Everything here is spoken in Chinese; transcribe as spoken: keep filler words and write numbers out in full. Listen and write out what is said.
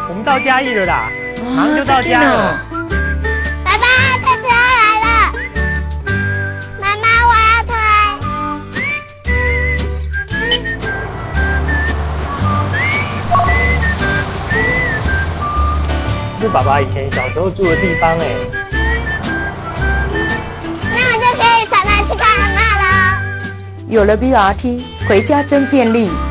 我们到嘉义了啦，马上就到家了。 爸爸，车车来了。妈妈，我要推。 是爸爸以前小时候住的地方哎。 那我就可以常常去看阿嬷了。 有了 B R T， 回家真便利。